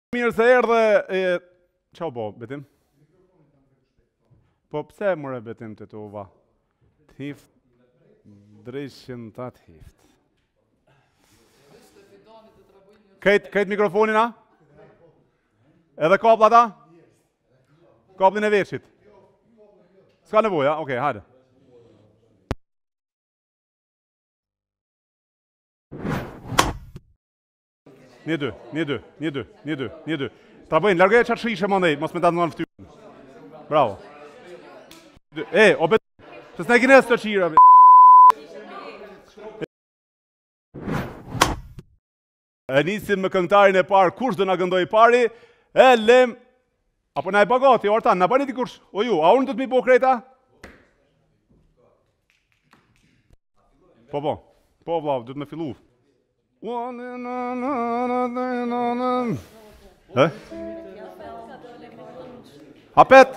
Mirë se erdhe. Çao bo, vetem? Po pse more vetem të tova? Hift drejshën tat hift. Kajt mikrofonin a? Edhe kaplat a? Kaplin e veçit. S'ka nevojë, a? Okej, hajde. Një dy. Ta bëjnë, largoj qatë shishe më ndej, mos me ta në ftyrën. Bravo. O bet... Se s'ne kines të qira, E nisim me këngëtarin e parë, kush do na këndoj pari, e lem... Apo na e bagati, ortan, na bani ti kush? O ju, a unë do të mi po krejta? Po, vlau, do të me fillu. Hapet!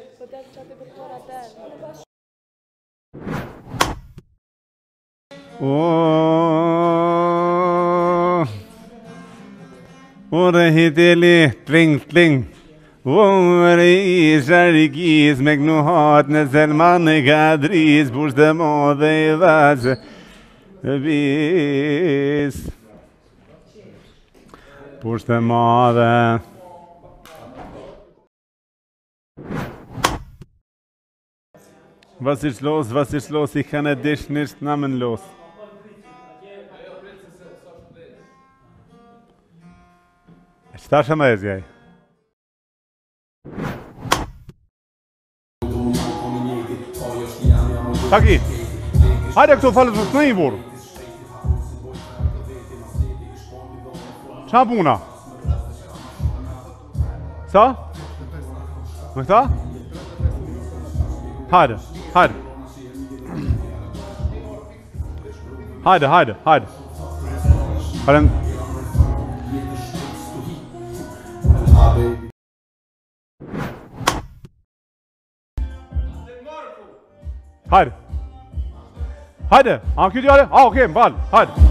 Ure hitili, tling. Ure i sharikis me gnuhat në Selman në gadris, bush dhe modhe i dhaqë. Bis Pushtë e madhe Vasish los I kanë e dish nisht namen los E qëta shë më e zjaj Taki Hajde këto falët të i burë Qa puna? Sa? Më këta? Hajde Hajde, a kjo t'jale? A, okej, m'fal, hajde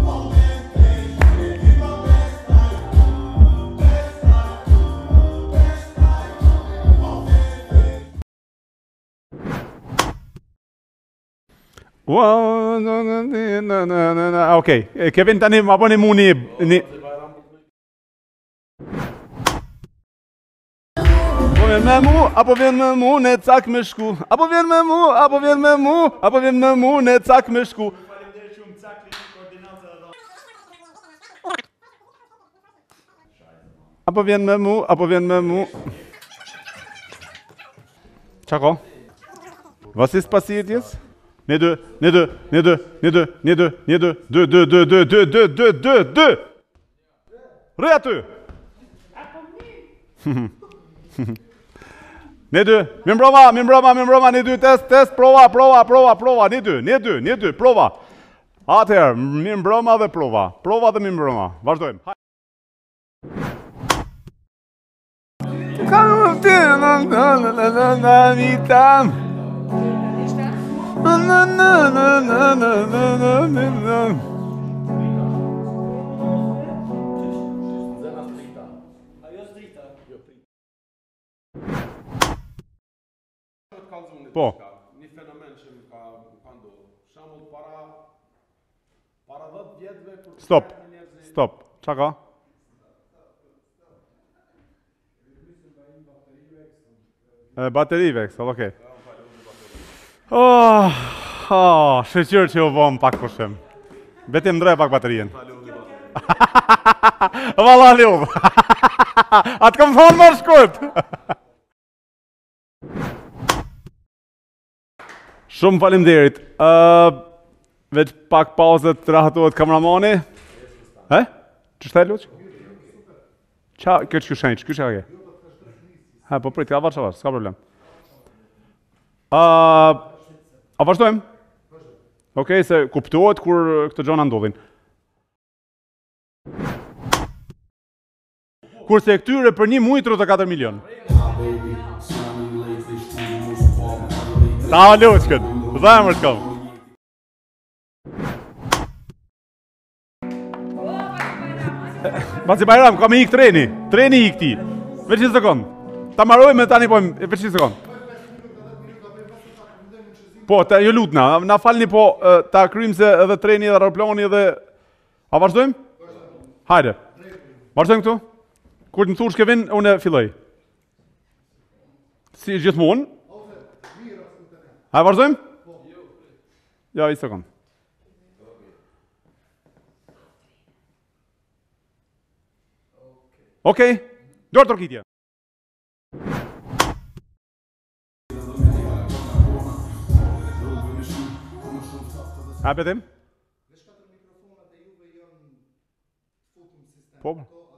Okej, Kevin tani ma bëni mu një... Apo vjen me mu, apo vjen me mu, ne cak me shku. Apo vjen me mu, apo vjen me mu, apo vjen me mu, ne cak me shku. Apo vjen me mu, apo vjen me mu. Qa ko? Vasis pasitjes? Një dy. Rëj aty! Një dy, mi mbroma, një dy, test, prova, një dy, prova. Atëherë, mi mbroma dhe prova dhe mi mbroma. Vazhdojmë. Po. Një fenomen që më ka ndodhur. Shembull para 10 vjetëve kur Stop. Çka ka? Baterive, okej. Shqyr që u vëm pak pushim. Vetëm ndroj pak baterien. Valla ljub. Atë kam thonë më shkurt. Shumë faleminderit. Veç pak pauzet të rahatohet kameramani. Ç'është luç? Qa, kjo që shenjë, kjo që ka ke? Po prit, ka varë, s'ka problem. A vazhdojmë? Okej, se kuptohet kur këtë gjona ndodhin. Kurse këtyre për një muj 34 milion. Ta luçkët, dhemër t'kom. Pasi Bajram, ka me ik treni. Treni i këti. Veç një sekund. Ta marojmë tani pojmë, veç një sekund. Po, ju lutna, na falni po, ta krymë se edhe treni edhe aeroplani edhe... A vazhdojmë? Hajde. Vazhdojmë këtu? Kur të më thush ke vin, unë filloj. Si gjithmonë? A vazhdojmë? Ja, i sekund. Okej, dorë tërkitje. A betim? Po?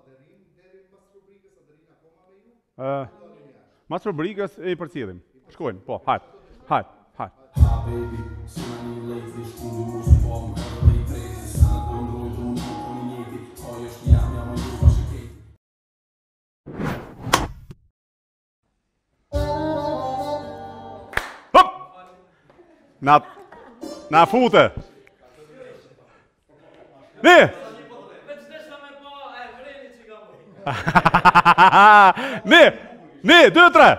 Mas rubrikës e i përcjellim. Shkojnë, po, hajt. Hop! Na fute! Ne! Ne, 2, 3!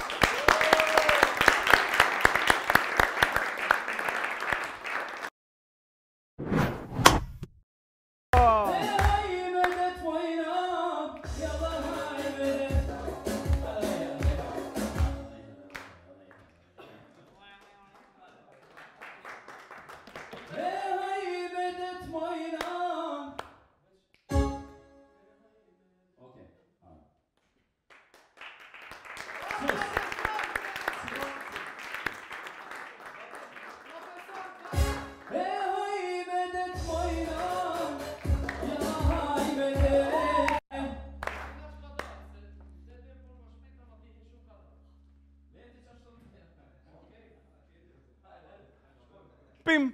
Pim!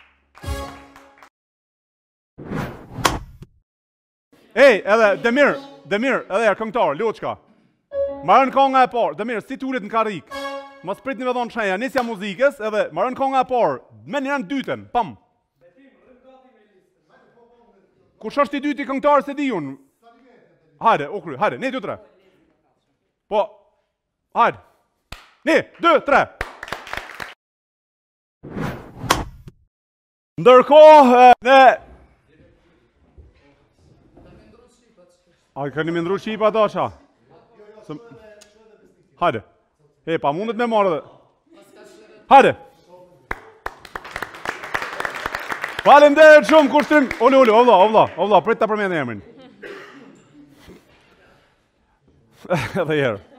Ej, edhe Demir, edhe e këngëtar, Loçka. Marrën konga e parë, Demir, si tulet në karrik. Mos pritni me dhonë shenja, nisja muzikës, edhe marrën konga e parë, me njërën dytën, pam. Kush është i dyti këngëtar se di unë? Hajde, o kry, hajde, 1, 2, 3. Po, hajde. 1, 2, 3. Ndërkohë, ne... A, këni me ndru Shqipa ta, qa? Hajde. E, pa mundet me marrë dhe. Hajde. Faleminderit shumë, kushtrim. Ulu, ovla, prit ta përmend emrin. Edhe herë.